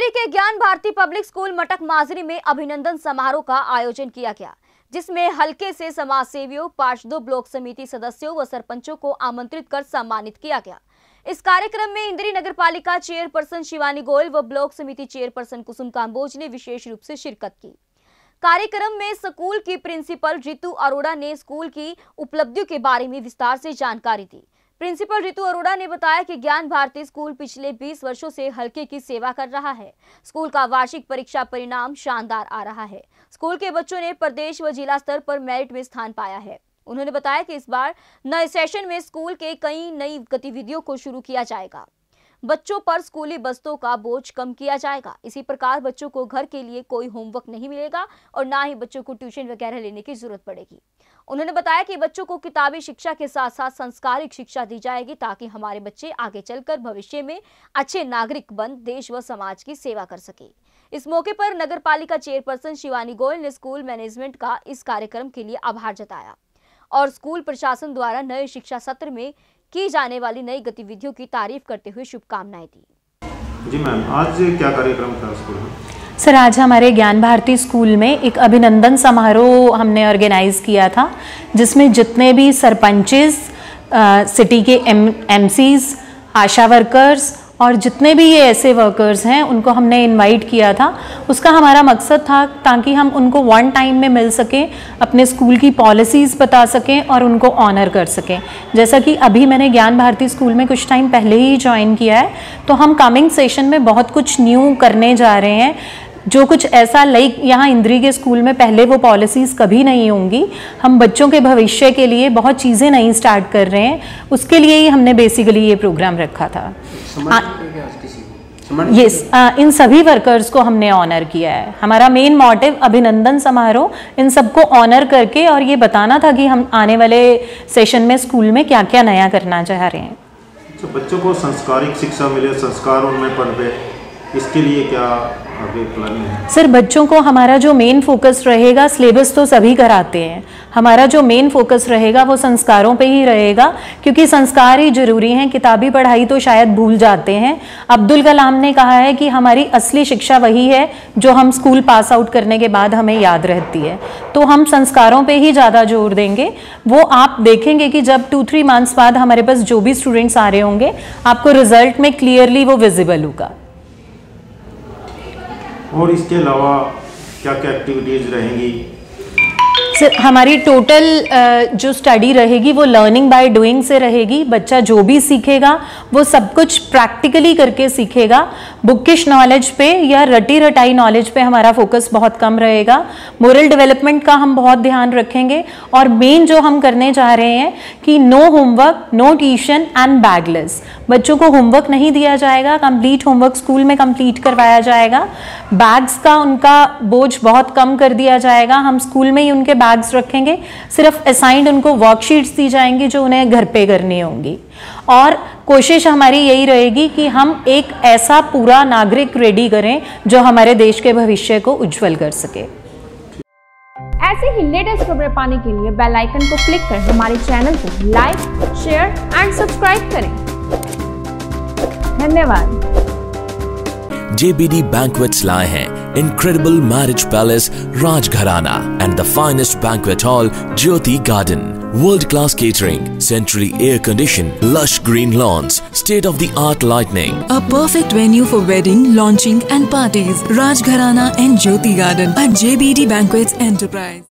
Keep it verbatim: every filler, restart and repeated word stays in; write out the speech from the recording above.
इंद्री के ज्ञान भारती पब्लिक स्कूल मटक माजरी में अभिनंदन समारोह का आयोजन किया गया, जिसमें हलके से समाज सेवियों, पार्षदों, ब्लॉक समिति सदस्यों व सरपंचों को आमंत्रित कर सम्मानित किया गया। इस कार्यक्रम में इंद्री नगरपालिका चेयरपर्सन शिवानी गोयल व ब्लॉक समिति चेयरपर्सन कुसुम काम्बोज ने विशेष रूप से शिरकत की। कार्यक्रम में स्कूल की प्रिंसिपल रितु अरोड़ा ने स्कूल की उपलब्धियों के बारे में विस्तार से जानकारी दी। प्रिंसिपल रितु अरोड़ा ने बताया कि ज्ञान भारती स्कूल पिछले बीस वर्षों से हलके की सेवा कर रहा है। स्कूल का वार्षिक परीक्षा परिणाम शानदार आ रहा है। स्कूल के बच्चों ने प्रदेश व जिला स्तर पर मेरिट में स्थान पाया है। उन्होंने बताया कि इस बार नए सेशन में स्कूल के कई नई गतिविधियों को शुरू किया जाएगा। बच्चों पर स्कूली बस्तों का बोझ कम किया जाएगा। इसी प्रकार बच्चों को घर के लिए कोई होमवर्क नहीं मिलेगा और ना ही बच्चों को ट्यूशन वगैरह लेने की जरूरत पड़ेगी। उन्होंने बताया कि बच्चों को किताबी शिक्षा के साथ साथ संस्कारिक शिक्षा दी जाएगी, ताकि हमारे बच्चे आगे चलकर भविष्य में अच्छे नागरिक बन देश व समाज की सेवा कर सके। इस मौके पर नगरपालिका चेयरपर्सन शिवानी गोयल ने स्कूल मैनेजमेंट का इस कार्यक्रम के लिए आभार जताया और स्कूल प्रशासन द्वारा नए शिक्षा सत्र में की जाने वाली नई गतिविधियों की तारीफ करते हुए शुभकामनाएं दी। जी मैम, आज क्या कार्यक्रम था स्कूल में? सर, आज हमारे ज्ञान भारती स्कूल में एक अभिनंदन समारोह हमने ऑर्गेनाइज किया था, जिसमें जितने भी सरपंचेस, सिटी के एम एमसीज, आशा वर्कर्स और जितने भी ये ऐसे वर्कर्स हैं उनको हमने इनवाइट किया था। उसका हमारा मकसद था ताकि हम उनको वन टाइम में मिल सकें, अपने स्कूल की पॉलिसीज़ बता सकें और उनको ऑनर कर सकें। जैसा कि अभी मैंने ज्ञान भारती स्कूल में कुछ टाइम पहले ही ज्वाइन किया है, तो हम कमिंग सेशन में बहुत कुछ न्यू करने जा रहे हैं, जो कुछ ऐसा लाइक यहाँ इंद्री के स्कूल में पहले वो पॉलिसीज़ कभी नहीं होंगी। हम बच्चों के भविष्य के लिए बहुत चीज़ें नई स्टार्ट कर रहे हैं, उसके लिए ही हमने बेसिकली ये प्रोग्राम रखा था। यस, इन सभी वर्कर्स को हमने ऑनर किया है। हमारा मेन मोटिव अभिनंदन समारोह, इन सबको ऑनर करके और ये बताना था कि हम आने वाले सेशन में स्कूल में क्या क्या नया करना चाह रहे हैं। तो बच्चों को संस्कारिक शिक्षा मिले, संस्कार उनमें पनपे, इसके लिए क्या आगे प्लानिंग है? सर, बच्चों को हमारा जो मेन फोकस रहेगा, सिलेबस तो सभी कराते हैं, हमारा जो मेन फोकस रहेगा वो संस्कारों पे ही रहेगा, क्योंकि संस्कार ही जरूरी हैं। किताबी पढ़ाई तो शायद भूल जाते हैं। अब्दुल कलाम ने कहा है कि हमारी असली शिक्षा वही है जो हम स्कूल पास आउट करने के बाद हमें याद रहती है। तो हम संस्कारों पे ही ज़्यादा जोर देंगे। वो आप देखेंगे कि जब टू थ्री मंथ्स बाद हमारे पास जो भी स्टूडेंट्स आ रहे होंगे, आपको रिजल्ट में क्लियरली वो विजिबल होगा। और इसके अलावा क्या क्या एक्टिविटीज़ रहेंगी? सर, हमारी टोटल जो स्टडी रहेगी वो लर्निंग बाय डूइंग से रहेगी। बच्चा जो भी सीखेगा वो सब कुछ प्रैक्टिकली करके सीखेगा। बुकिश नॉलेज पे या रटी रटाई नॉलेज पे हमारा फोकस बहुत कम रहेगा। मोरल डेवलपमेंट का हम बहुत ध्यान रखेंगे और मेन जो हम करने जा रहे हैं कि no homework, no tuition and bagless. बच्चों को होमवर्क नहीं दिया जाएगा, कंप्लीट होमवर्क स्कूल में कंप्लीट करवाया जाएगा। बैग्स का उनका बोझ बहुत कम कर दिया जाएगा। हम स्कूल में ही उनके बैग्स रखेंगे। सिर्फ असाइंड उनको वर्कशीट्स दी जाएंगी जो उन्हें घर पे करनी होंगी। और कोशिश हमारी यही रहेगी कि हम एक ऐसा पूरा नागरिक रेडी करें जो हमारे देश के भविष्य को उज्जवल कर सके। ऐसे ही लेटेस्ट खबरें पाने के लिए बेल आइकन को क्लिक कर हमारे चैनल को लाइक, शेयर एंड सब्सक्राइब करें। धन्यवाद। J B D Banquets लाए हैं incredible marriage palace Rajgharana and the finest banquet hall Jyoti Garden. World class catering, centrally air conditioned, lush green lawns, state of the art lighting. A perfect venue for wedding, launching and parties. Rajgharana and Jyoti Garden at J B D Banquets Enterprise.